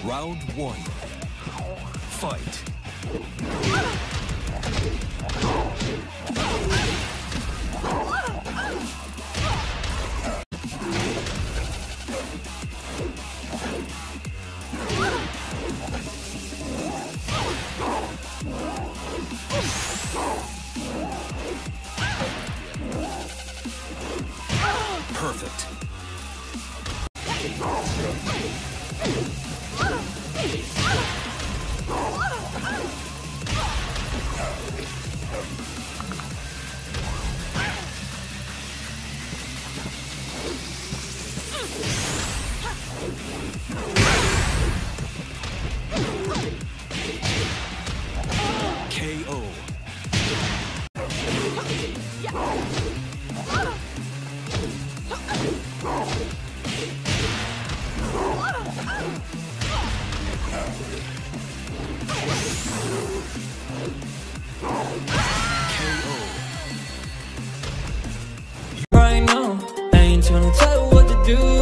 Round one. Fight. Perfect. KO. Right now, I ain't tryna tell you what to do.